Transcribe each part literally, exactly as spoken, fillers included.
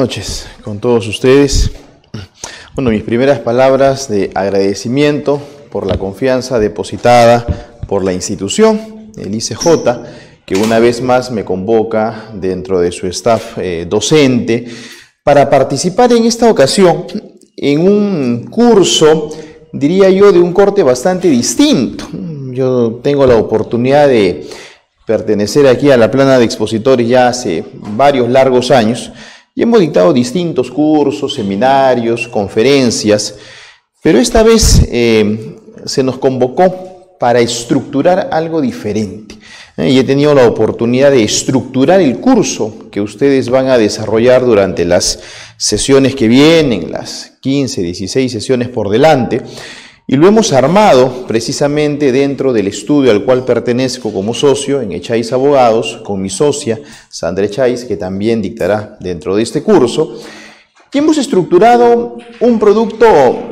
noches con todos ustedes. Bueno, mis primeras palabras de agradecimiento por la confianza depositada por la institución, el I C J, que una vez más me convoca dentro de su staff eh, docente para participar en esta ocasión en un curso, diría yo, de un corte bastante distinto. Yo tengo la oportunidad de pertenecer aquí a la plana de expositores ya hace varios largos años y hemos dictado distintos cursos, seminarios, conferencias, pero esta vez eh, se nos convocó para estructurar algo diferente. Eh, y he tenido la oportunidad de estructurar el curso que ustedes van a desarrollar durante las sesiones que vienen, las quince, dieciséis sesiones por delante, y lo hemos armado precisamente dentro del estudio al cual pertenezco como socio en Echáis Abogados, con mi socia Sandra Echáis, que también dictará dentro de este curso, y hemos estructurado un producto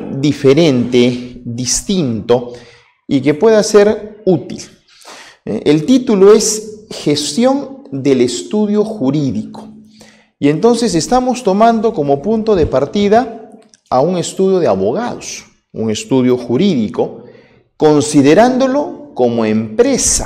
diferente, distinto y que pueda ser útil. El título es Gestión del Estudio Jurídico, y entonces estamos tomando como punto de partida a un estudio de abogados, un estudio jurídico, considerándolo como empresa,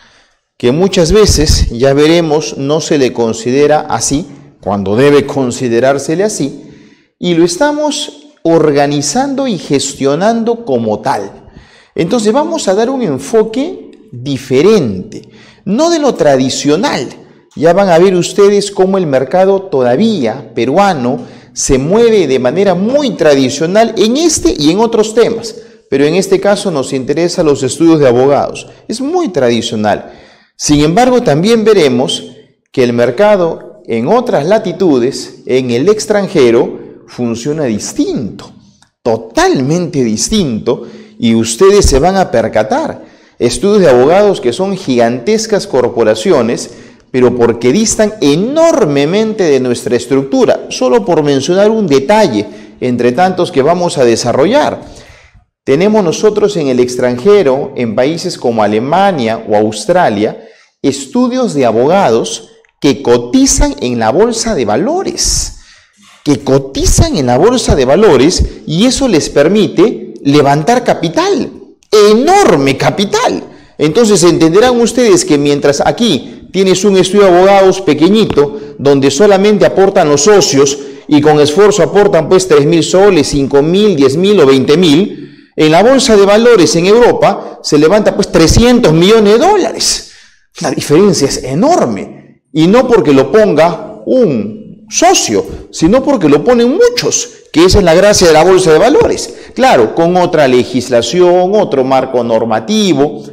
que muchas veces, ya veremos, no se le considera así, cuando debe considerársele así, y lo estamos organizando y gestionando como tal. Entonces vamos a dar un enfoque diferente, no de lo tradicional. Ya van a ver ustedes cómo el mercado todavía peruano se mueve de manera muy tradicional en este y en otros temas, pero en este caso nos interesa los estudios de abogados. Es muy tradicional. Sin embargo, también veremos que el mercado en otras latitudes, en el extranjero, funciona distinto, totalmente distinto, y ustedes se van a percatar. Estudios de abogados que son gigantescas corporaciones, pero porque distan enormemente de nuestra estructura, solo por mencionar un detalle entre tantos que vamos a desarrollar. Tenemos nosotros en el extranjero, en países como Alemania o Australia, estudios de abogados que cotizan en la bolsa de valores, que cotizan en la bolsa de valores, y eso les permite levantar capital, enorme capital. Entonces entenderán ustedes que mientras aquí tienes un estudio de abogados pequeñito, donde solamente aportan los socios y con esfuerzo aportan pues tres mil soles, cinco mil, diez mil o veinte mil, en la bolsa de valores en Europa se levanta pues trescientos millones de dólares. La diferencia es enorme, y no porque lo ponga un socio, sino porque lo ponen muchos, que esa es la gracia de la bolsa de valores. Claro, con otra legislación, otro marco normativo.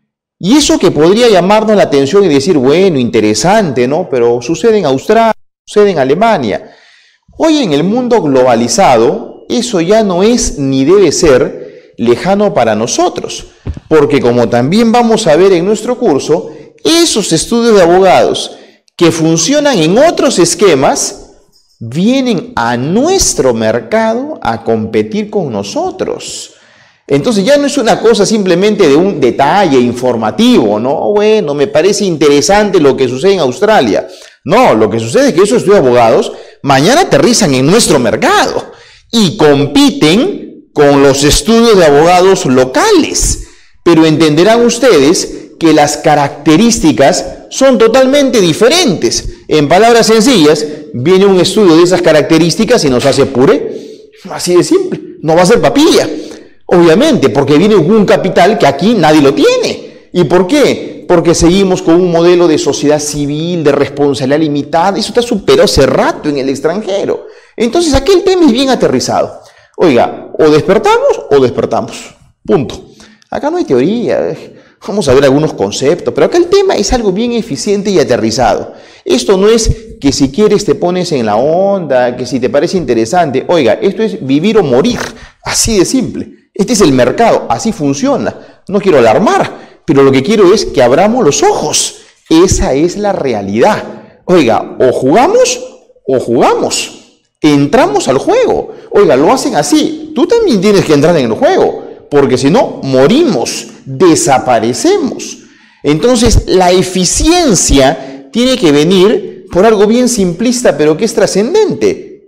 Y eso que podría llamarnos la atención y decir, bueno, interesante, ¿no? Pero sucede en Australia, sucede en Alemania. Hoy en el mundo globalizado, eso ya no es ni debe ser lejano para nosotros, porque como también vamos a ver en nuestro curso, esos estudios de abogados que funcionan en otros esquemas vienen a nuestro mercado a competir con nosotros. Entonces ya no es una cosa simplemente de un detalle informativo, ¿no? Bueno, me parece interesante lo que sucede en Australia. No, lo que sucede es que esos estudios de abogados mañana aterrizan en nuestro mercado y compiten con los estudios de abogados locales. Pero entenderán ustedes que las características son totalmente diferentes. En palabras sencillas, viene un estudio de esas características y nos hace puré. Así de simple, no va a ser papilla. Obviamente, porque viene un capital que aquí nadie lo tiene. ¿Y por qué? Porque seguimos con un modelo de sociedad civil, de responsabilidad limitada. Eso está superado hace rato en el extranjero. Entonces, aquí el tema es bien aterrizado. Oiga, o despertamos o despertamos. Punto. Acá no hay teoría. Vamos a ver algunos conceptos, pero acá el tema es algo bien eficiente y aterrizado. Esto no es que si quieres te pones en la onda, que si te parece interesante. Oiga, esto es vivir o morir. Así de simple. Este es el mercado, así funciona. No quiero alarmar, pero lo que quiero es que abramos los ojos. Esa es la realidad. Oiga, o jugamos o jugamos. Entramos al juego. Oiga, lo hacen así. Tú también tienes que entrar en el juego, porque si no, morimos, desaparecemos. Entonces, la eficiencia tiene que venir por algo bien simplista, pero que es trascendente.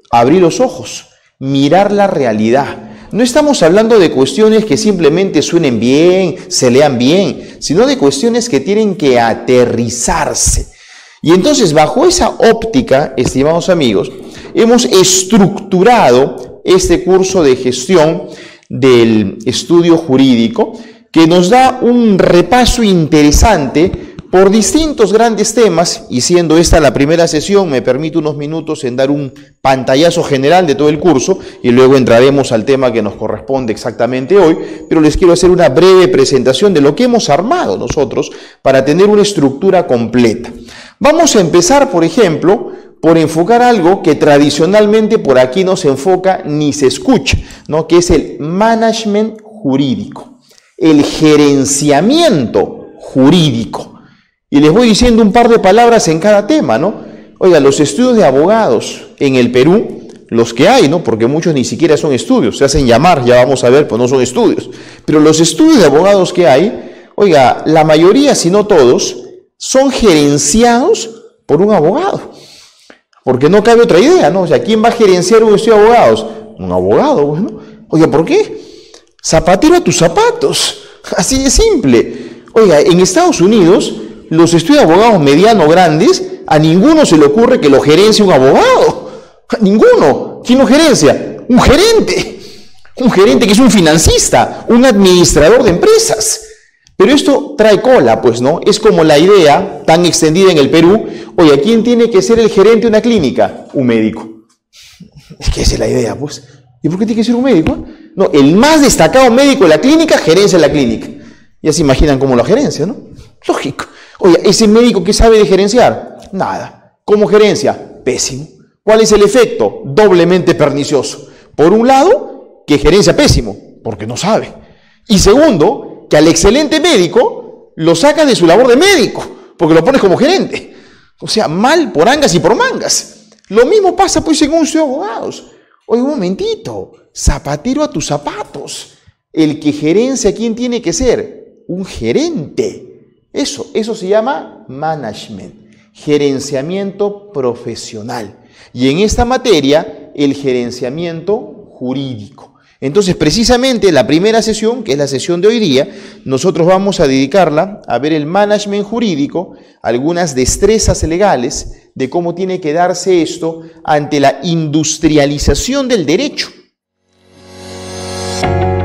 abrir los ojos, mirar la realidad. No estamos hablando de cuestiones que simplemente suenen bien, se lean bien, sino de cuestiones que tienen que aterrizarse. Y entonces, bajo esa óptica, estimados amigos, hemos estructurado este curso de gestión del estudio jurídico que nos da un repaso interesante por distintos grandes temas, y siendo esta la primera sesión, me permito unos minutos en dar un pantallazo general de todo el curso y luego entraremos al tema que nos corresponde exactamente hoy, pero les quiero hacer una breve presentación de lo que hemos armado nosotros para tener una estructura completa. Vamos a empezar, por ejemplo, por enfocar algo que tradicionalmente por aquí no se enfoca ni se escucha, ¿no? Que es el management jurídico, el gerenciamiento jurídico. Y les voy diciendo un par de palabras en cada tema, ¿no? Oiga, los estudios de abogados en el Perú, los que hay, ¿no? Porque muchos ni siquiera son estudios, se hacen llamar, ya vamos a ver, pues no son estudios. Pero los estudios de abogados que hay, oiga, la mayoría, si no todos, son gerenciados por un abogado. Porque no cabe otra idea, ¿no? O sea, ¿quién va a gerenciar un estudio de abogados? Un abogado, bueno. Oiga, ¿por qué? Zapatero a tus zapatos. Así de simple. Oiga, en Estados Unidos, los estudios de abogados mediano grandes, a ninguno se le ocurre que lo gerencie un abogado. A ninguno. ¿Quién lo gerencia? Un gerente. Un gerente que es un financista, un administrador de empresas. Pero esto trae cola, pues, ¿no? Es como la idea tan extendida en el Perú. Oye, ¿quién tiene que ser el gerente de una clínica? Un médico. Es que esa es la idea, pues. ¿Y por qué tiene que ser un médico? No, el más destacado médico de la clínica gerencia la clínica. Ya se imaginan cómo la gerencia, ¿no? Lógico. Oye, ¿ese médico qué sabe de gerenciar? Nada. ¿Cómo gerencia? Pésimo. ¿Cuál es el efecto? Doblemente pernicioso. Por un lado, que gerencia pésimo, porque no sabe. Y segundo, que al excelente médico lo saca de su labor de médico, porque lo pones como gerente. O sea, mal por angas y por mangas. Lo mismo pasa pues en un estudio de abogados. Oye, un momentito, zapatero a tus zapatos. El que gerencia, ¿quién tiene que ser? Un gerente. Eso, eso se llama management, gerenciamiento profesional. Y en esta materia, el gerenciamiento jurídico. Entonces, precisamente la primera sesión, que es la sesión de hoy día, nosotros vamos a dedicarla a ver el management jurídico, algunas destrezas legales de cómo tiene que darse esto ante la industrialización del derecho.